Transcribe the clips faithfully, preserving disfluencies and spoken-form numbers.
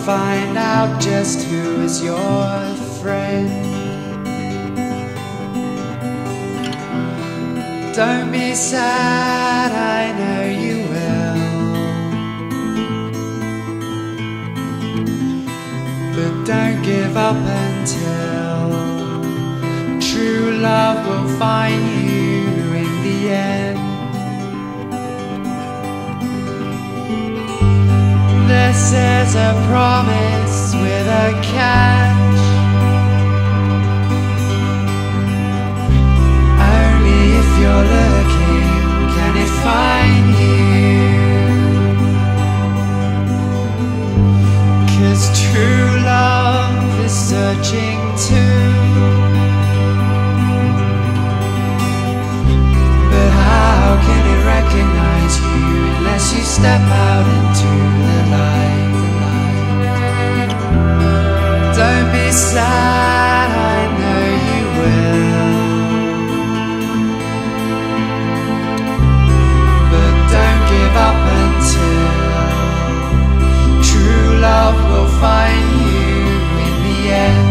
find out just who is your friend. Don't be sad, I know you will, but don't give up until true love will find you in the end. This is a promise with a catch. Only if you're looking can it find you, 'cause true love is searching too. But how can it recognize you unless you step out into the light? Don't be sad, I know you will, but don't give up until true love will find you in the end.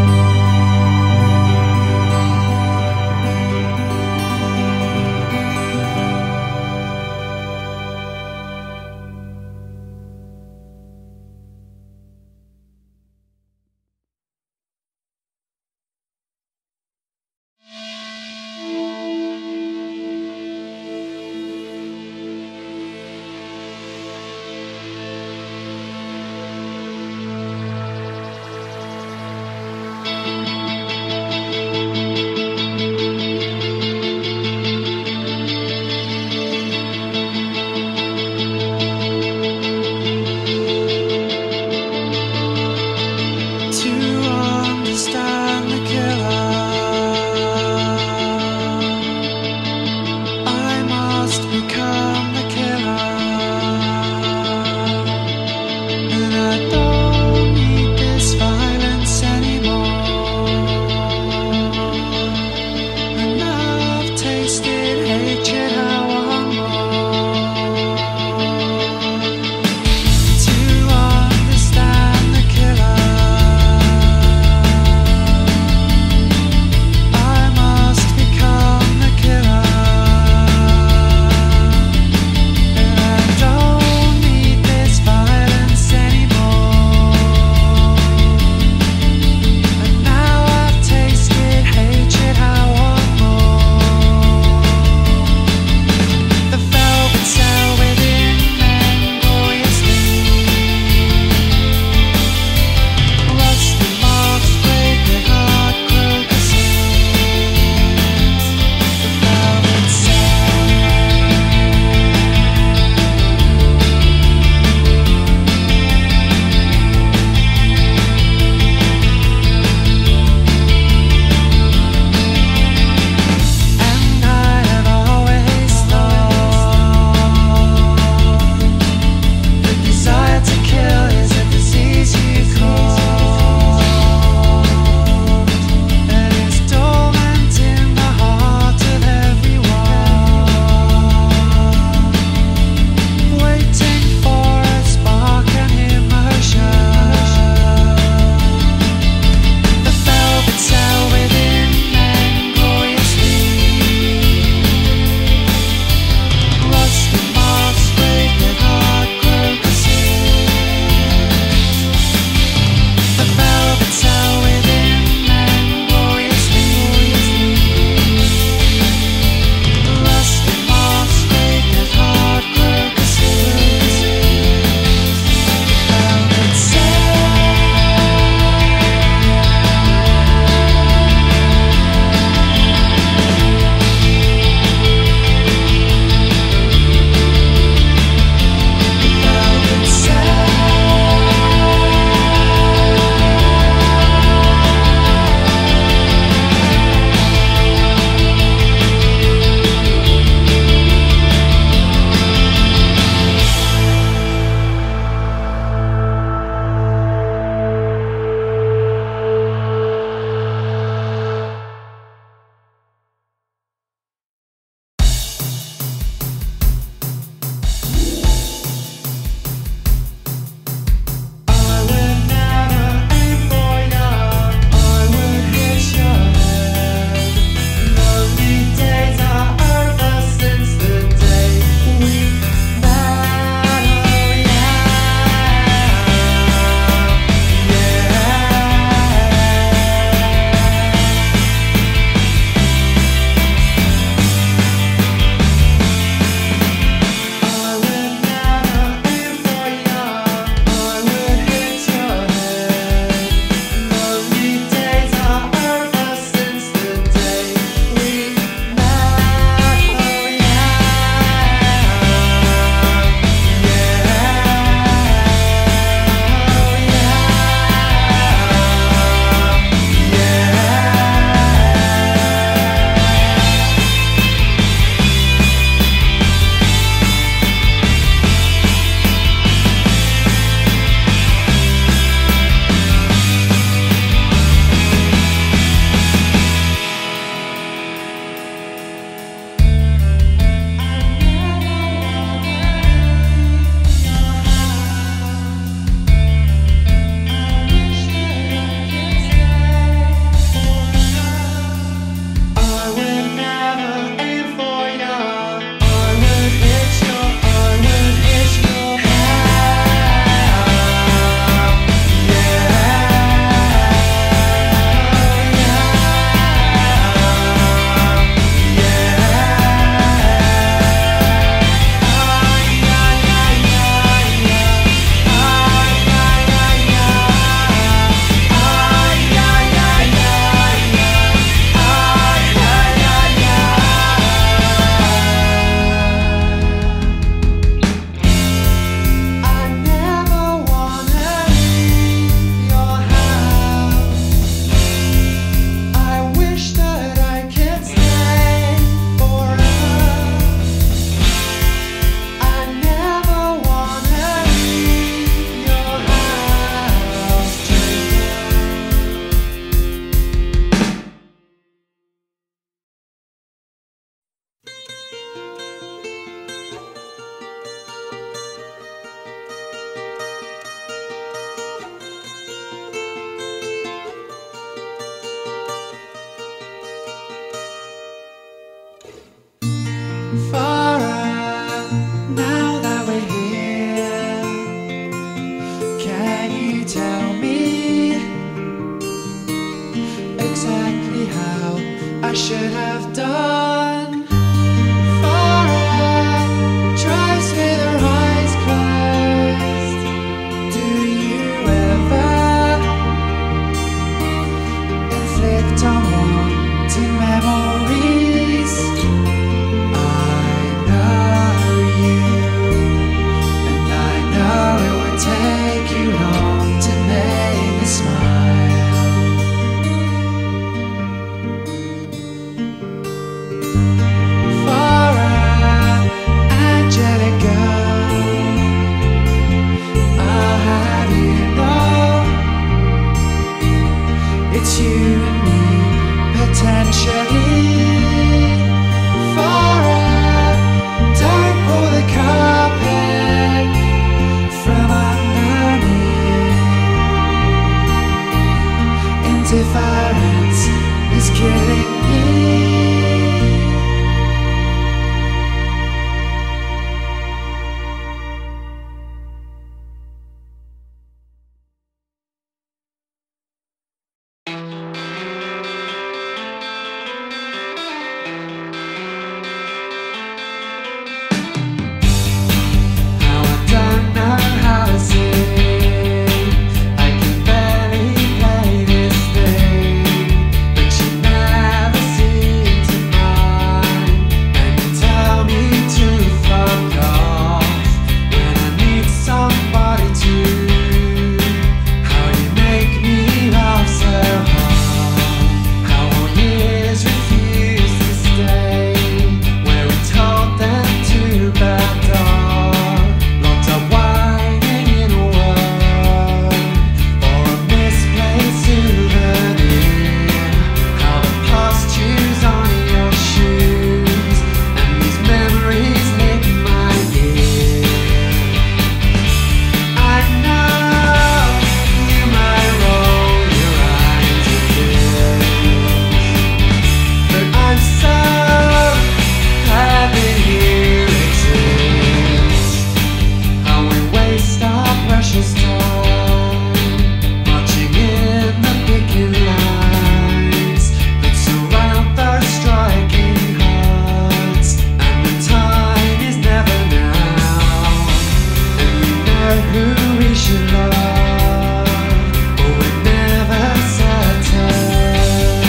who we should love, but we're never certain.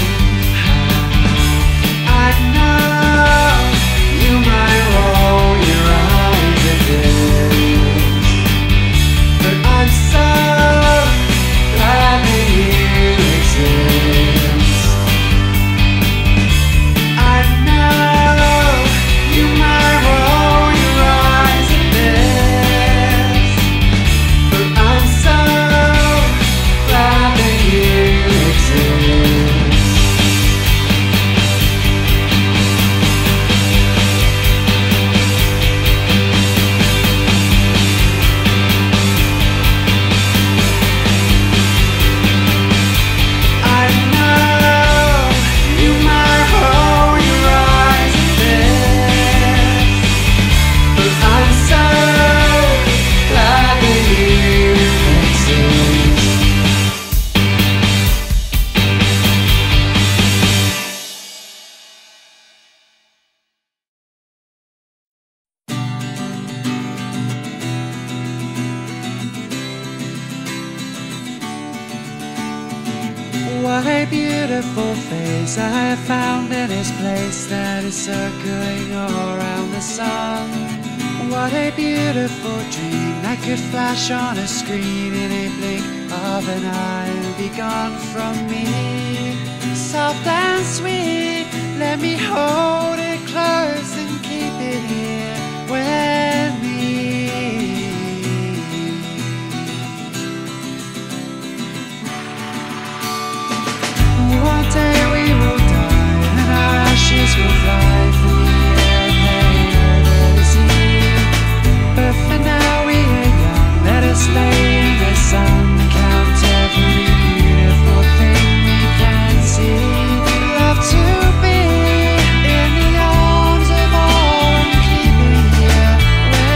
I know you might roll your eyes at this, but I'm so glad that you exist. I know you might roll your eyes at this, but I'm so glad that you exist. I know you might roll your eyes at this, but I'm so glad that you exist. What a beautiful face I have found in this place that is circling around the sun. What a beautiful dream that could flash on a screen in a blink of an eye and be gone from me. Soft and sweet, let me hold it close and keep it here with me. One day we will die and our ashes will fly through the air that is here. But for now we are young, let us lay in the sun, count every beautiful thing we can see. Love to be in the arms of all and keep it here with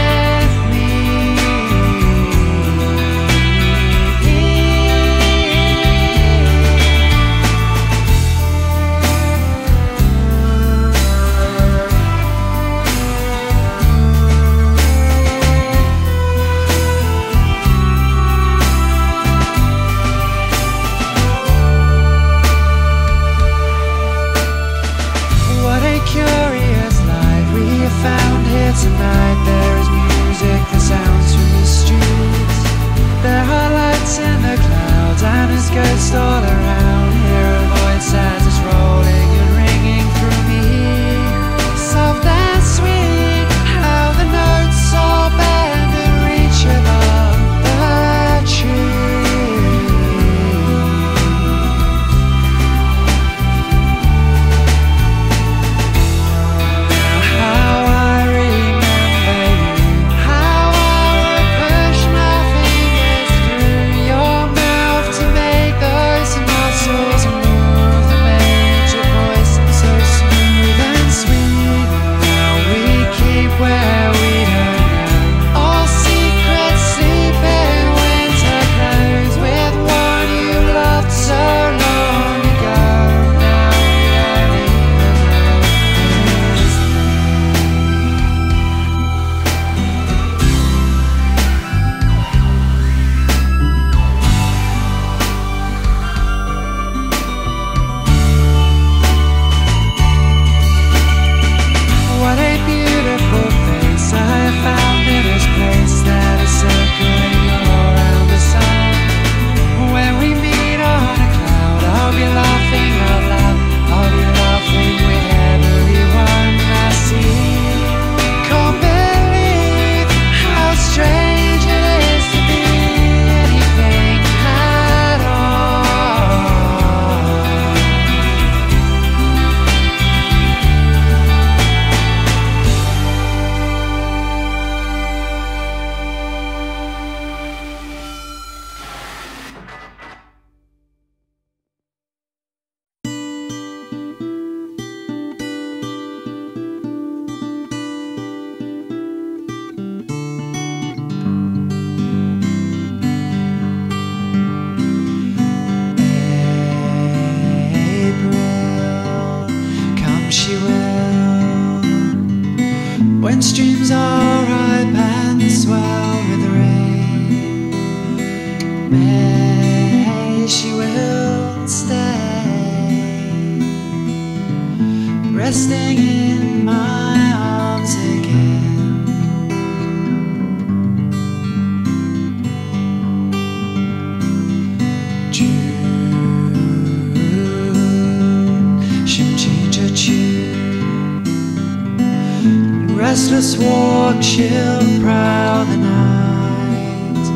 restless walk, she'll prowl the night.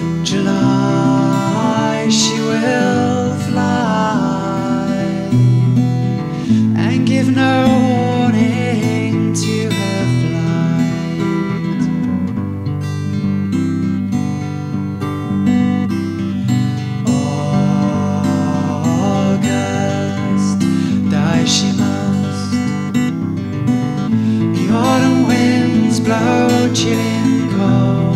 July, she will fly and give no warning to her flight. August, die she must. The autumn winds blow chilling cold.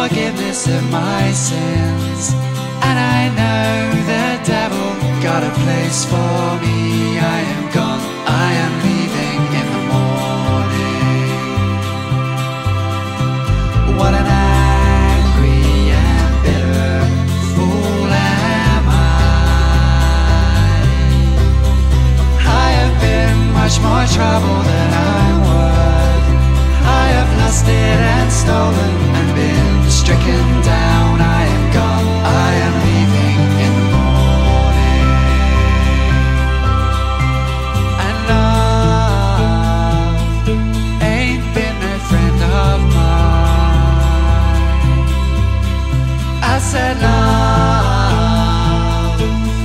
forgiveness of my sins. And I know the devil got a place for me. I am gone, I am leaving in the morning. What an angry and bitter fool am I. I have been much more trouble than I'm worth. I have lusted and stolen and been stricken down. I am gone, I am leaving in the morning. And love ain't been no friend of mine. I said love,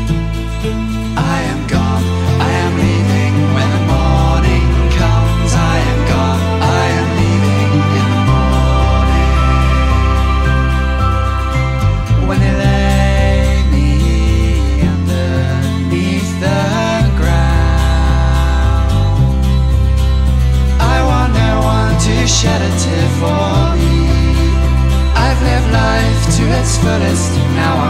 I am gone, I am leaving when the morning comes. I am gone, I am leaving in the morning. When they lay me underneath the ground, I want no one to shed a tear for me. I've lived life to its fullest, now